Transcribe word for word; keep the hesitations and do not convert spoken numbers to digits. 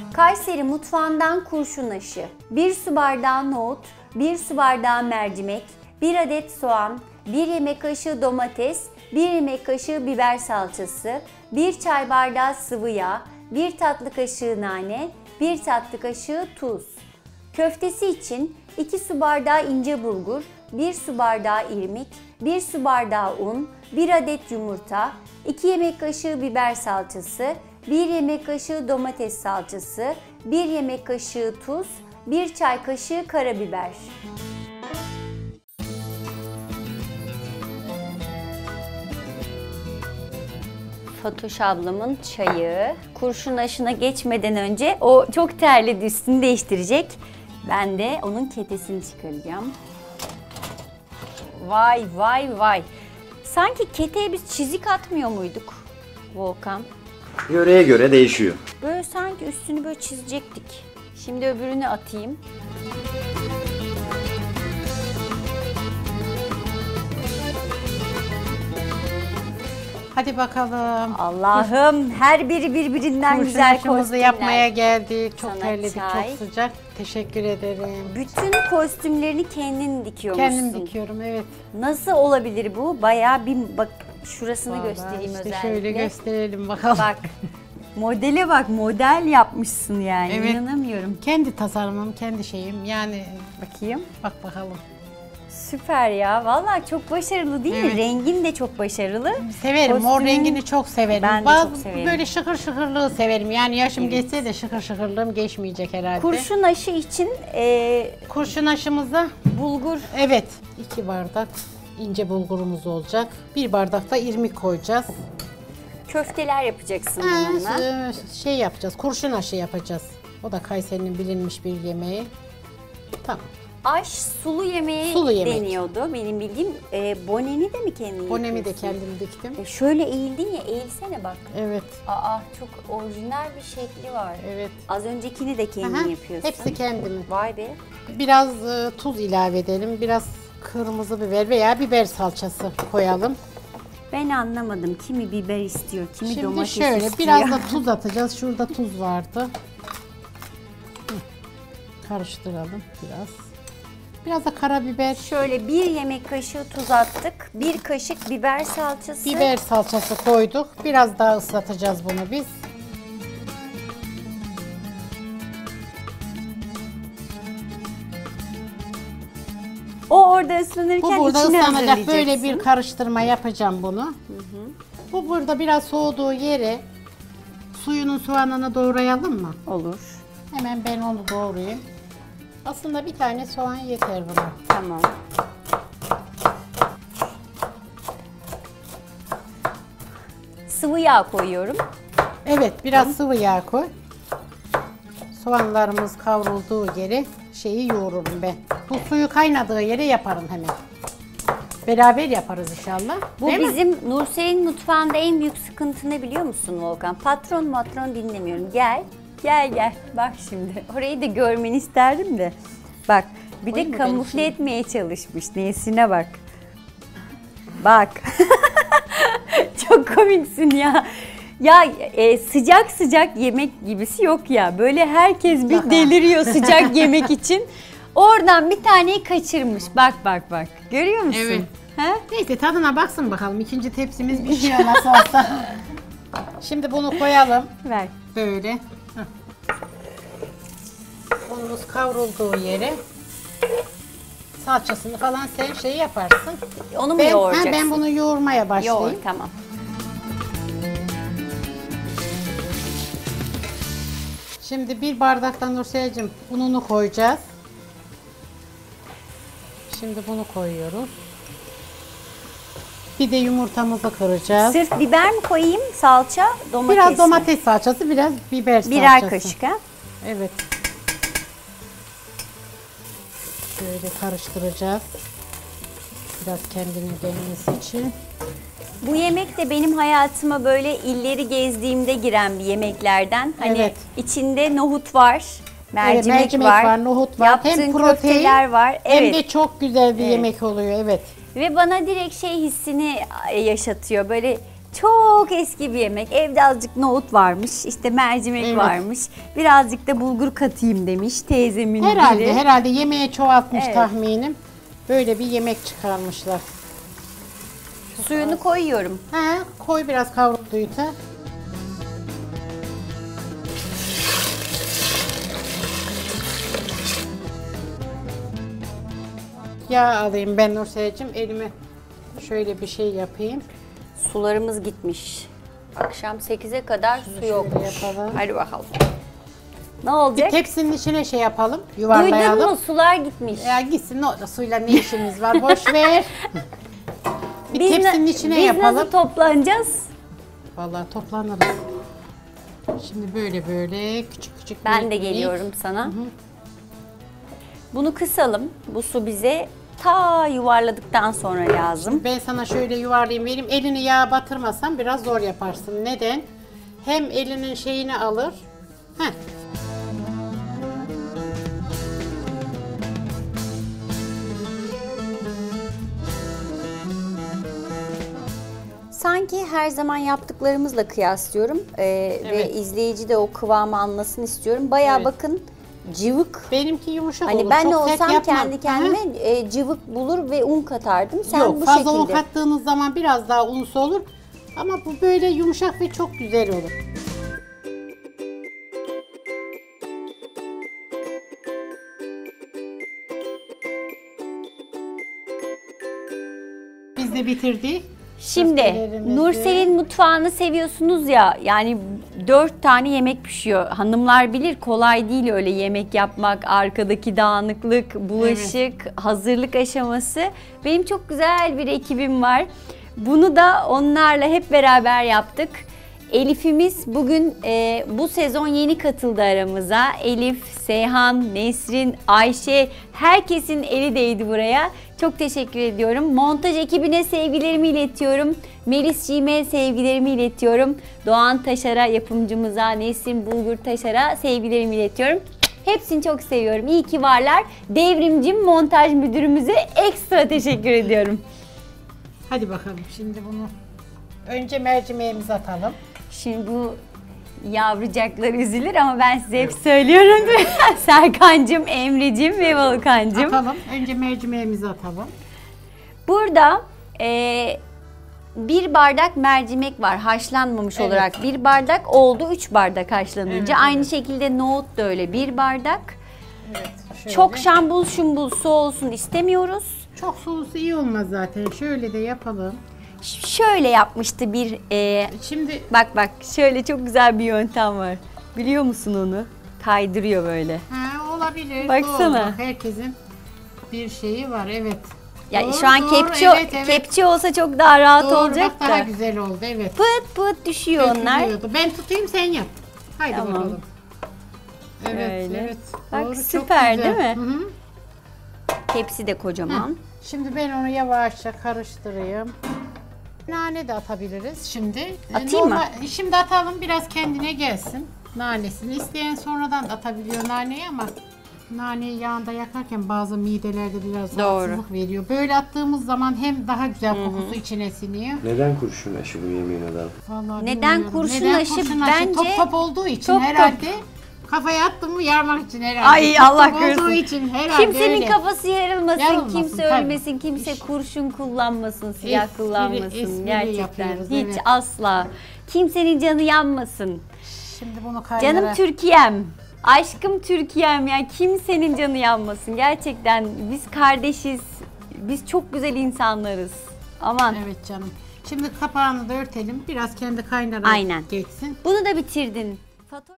Kayseri mutfağından kurşun aşı, bir su bardağı nohut, bir su bardağı mercimek, bir adet soğan, bir yemek kaşığı domates, bir yemek kaşığı biber salçası, bir çay bardağı sıvı yağ, bir tatlı kaşığı nane, bir tatlı kaşığı tuz. Köftesi için iki su bardağı ince bulgur, bir su bardağı irmik, bir su bardağı un, bir adet yumurta, iki yemek kaşığı biber salçası, bir yemek kaşığı domates salçası, bir yemek kaşığı tuz, bir çay kaşığı karabiber. Fatoş ablamın çayı. Kurşun aşına geçmeden önce o çok terledi, üstünü değiştirecek. Ben de onun ketesini çıkaracağım. Vay vay vay. Sanki keteye biz çizik atmıyor muyduk Volkan? Yöreye göre değişiyor. Böyle sanki üstünü böyle çizecektik. Şimdi öbürünü atayım. Hadi bakalım. Allah'ım her biri birbirinden güzel kostümler. Yapmaya geldik. Çok Sana terledik, çay. çok sıcak. Teşekkür ederim. Bütün kostümlerini kendin dikiyormuşsun. Kendim dikiyorum, evet. Nasıl olabilir bu? Bayağı bir bak şurasını Vallahi göstereyim işte özellikle. şöyle gösterelim bakalım. Bak. Modele bak, model yapmışsın yani. Evet. İnanamıyorum. Kendi tasarımım, kendi şeyim. Yani Bakayım. bak bakalım. Süper ya. Vallahi çok başarılı değil Evet. mi? Rengin de çok başarılı. Severim. Kostümün- Mor rengini çok severim. Ben de Bazı çok severim. Böyle şıkır şıkırlığı severim. Yani yaşım Evet. geçse de şıkır şıkırlığım geçmeyecek herhalde. Kurşun aşı için e, Kurşun aşımızda bulgur. evet iki bardak ince bulgurumuz olacak. Bir bardak da irmik koyacağız. Köfteler yapacaksın Ha, bununla. e, şey yapacağız. Kurşun aşı yapacağız. O da Kayseri'nin bilinmiş bir yemeği. Tamam. Aş sulu yemeği Sulu yemek. deniyordu. Benim bildiğim e, boneni de mi kendin Bonemi de yapıyorsun? kendim diktim. E, şöyle eğildin ya, eğilsene bak. Evet. Aa, çok orijinal bir şekli var. Evet. Az öncekini de kendin Aha, yapıyorsun. hepsi kendimin. Vay be. Biraz e, tuz ilave edelim. Biraz kırmızı biber veya biber salçası koyalım. Ben anlamadım. Kimi biber istiyor, kimi Şimdi domates şöyle istiyor. biraz da tuz atacağız. Şurada tuz vardı. Hı. Karıştıralım biraz. Biraz da karabiber, Şöyle bir yemek kaşığı tuz attık. Bir kaşık biber salçası. biber salçası koyduk. Biraz daha ıslatacağız bunu biz. O orada ıslanırken Bu burada içini ıslanacak. Böyle hazırlayacaksın. bir karıştırma yapacağım bunu. Hı hı. Bu burada biraz soğuduğu yere suyunun soğanını doğrayalım mı? Olur. Hemen ben onu doğrayayım. Aslında bir tane soğan yeter buna. Tamam. Sıvı yağ koyuyorum. Evet, biraz sıvı yağ koy. Soğanlarımız kavrulduğu yere şeyi yoğururum ben. Bu suyu kaynadığı yere yaparım hemen. Beraber yaparız inşallah. Bu Değil mi? bizim Nursel'in mutfağında en büyük sıkıntı ne biliyor musun Volkan? Patron matron dinlemiyorum. Gel, gel gel. Bak şimdi. Orayı da görmeni isterdim de. Bak, bir Koyayım de mı ben kamufle içine? etmeye çalışmış. Neyesine bak. Bak. Çok komiksin ya. Ya e, sıcak sıcak yemek gibisi yok ya. Böyle herkes bir Daha. deliriyor sıcak yemek için. Oradan bir taneyi kaçırmış. Bak bak bak. Görüyor musun? Evet. Ha? Neyse tadına baksın bakalım. İkinci tepsimiz pişiyor nasıl olsa. Şimdi bunu koyalım. Ver. Böyle. Heh. Unumuz kavrulduğu yere salçasını falan sen şey yaparsın. Onu mu Ben, ha, yoğuracaksın? ben bunu yoğurmaya başlayayım. Yoğur, tamam. Şimdi bir bardaktan Nursel'cim ununu koyacağız. Şimdi bunu koyuyoruz. Bir de yumurtamızı kıracağız. Sırf biber mi koyayım, salça, domates Biraz mi? domates salçası, biraz biber salçası. Birer kaşık ha? Evet. Şöyle karıştıracağız. Biraz kendini gelmesi için. Bu yemek de benim hayatıma böyle illeri gezdiğimde giren bir yemeklerden. Hani Evet. içinde nohut var, mercimek, Evet, mercimek var, var, nohut var. yaptığın Hem protein köfteler var. hem Evet. de çok güzel bir Evet. yemek oluyor. Evet. Ve bana direkt şey hissini yaşatıyor. Böyle Çok eski bir yemek. Evde azıcık nohut varmış, işte mercimek Evet. varmış. Birazcık da bulgur katayım demiş teyzemin Herhalde, biri. herhalde yemeğe çoğaltmış Evet. tahminim. Böyle bir yemek çıkarmışlar. Suyunu koyuyorum. He, koy biraz kavrulduydu. Yağ alayım ben Nursel'cim. Elime şöyle bir şey yapayım. Sularımız gitmiş. Akşam sekize kadar su şöyle yokmuş. yapalım. Hadi bakalım. Ne olacak? Tepsinin içine şey yapalım, yuvarlayalım. Duydun mu? Sular gitmiş. Ya gitsin, o suyla ne işimiz var, boş ver. Bir Biz tepsinin na- içine biz yapalım. nasıl toplanacağız? Vallahi toplanırız. Şimdi böyle böyle küçük küçük. Ben minik de minik. geliyorum sana. Bunu kısalım. Bu su bize ta yuvarladıktan sonra lazım. Ben sana şöyle yuvarlayayım vereyim. Elini yağa batırmasan biraz zor yaparsın. Neden? Hem elinin şeyini alır. Heh. Sanki her zaman yaptıklarımızla kıyaslıyorum ee, ve Evet. izleyici de o kıvamı anlasın istiyorum. Bayağı Evet. bakın cıvık. Benimki yumuşak Hani olur. ben Çok de sert olsam yapmam. kendi kendime e, cıvık bulur ve un katardım. Sen Yok, bu fazla şekilde. un kattığınız zaman biraz daha unsu olur. Ama bu böyle yumuşak ve çok güzel olur. Biz de bitirdik. Şimdi Köftelerimizi- Nursel'in mutfağını seviyorsunuz ya, yani dört tane yemek pişiyor. Hanımlar bilir, kolay değil öyle yemek yapmak, arkadaki dağınıklık, bulaşık, hazırlık aşaması. Benim çok güzel bir ekibim var. Bunu da onlarla hep beraber yaptık. Elif'imiz bugün e, bu sezon yeni katıldı aramıza. Elif, Seyhan, Nesrin, Ayşe, herkesin eli değdi buraya. Çok teşekkür ediyorum. Montaj ekibine sevgilerimi iletiyorum. Melisciğime sevgilerimi iletiyorum. Doğan Taşar'a, yapımcımıza, Nesrin Bulgur Taşar'a sevgilerimi iletiyorum. Hepsini çok seviyorum. İyi ki varlar. Devrimcim montaj müdürümüze ekstra teşekkür ediyorum. Hadi bakalım şimdi bunu. Önce mercimeğimizi atalım. Şimdi bu yavrucaklar üzülür ama ben size hep söylüyorum. Serkancığım, Emre'cim ve Volkancığım. Atalım. Önce mercimeğimizi atalım. Burada e, bir bardak mercimek var haşlanmamış Evet. olarak. Bir bardak oldu, üç bardak haşlanınca. Evet, Aynı evet. şekilde nohut da öyle bir bardak. Evet. Şöyle. Çok şambul şumbul su olsun istemiyoruz. Çok sulusu iyi olmaz zaten. Şöyle de yapalım. Ş- Şöyle yapmıştı bir... e, Şimdi bak bak şöyle çok güzel bir yöntem var. Biliyor musun onu? Kaydırıyor böyle. ha, olabilir. Baksana. Doğru. Bak, herkesin bir şeyi var. Evet. Ya Doğru, şu an doğru. kepçe Evet, evet. kepçe olsa çok daha rahat Doğru, olacak bak, daha da. güzel oldu. Evet. Pıt pıt düşüyor onlar. Dökülüyordu. Ben tutayım, sen yap. Haydi Tamam. bakalım. Evet, Öyle. evet. Bak, Doğru, çok süper güzel. değil mi? Hı hı. Tepsi de kocaman. Şimdi ben onu yavaşça karıştırayım. Nane de atabiliriz şimdi. Atayım mı? Şimdi atalım, biraz kendine gelsin nanesini. İsteyen sonradan da atabiliyor naneyi ama naneyi yağında yakarken bazı midelerde biraz Doğru. rahatsızlık veriyor. Böyle attığımız zaman hem daha güzel kokusu içine siniyor. Neden kurşun aşı bu yemeğin adı? Vallahi Neden bilmiyorum. kurşun Neden aşı? kurşun aşı? Bence Top top olduğu için top top. herhalde. Kafaya attım mı yarmak için herhalde. Ay, Top Allah top korusun. olduğu için herhalde Kimsenin öyle. kafası yarılmasın, Yarılmasın, kimse tabii. ölmesin, kimse İş- kurşun kullanmasın, silah Espri- kullanmasın espri gerçekten. yapıyoruz, Hiç evet. asla. Kimsenin canı yanmasın. Şimdi bunu kaynağa... Canım Türkiye'm. Aşkım Türkiye'm ya, kimsenin canı yanmasın. Gerçekten biz kardeşiz. Biz çok güzel insanlarız. Aman. Evet canım. Şimdi kapağını da örtelim. Biraz kendi kaynarak Aynen. geçsin. Bunu da bitirdin. Fato-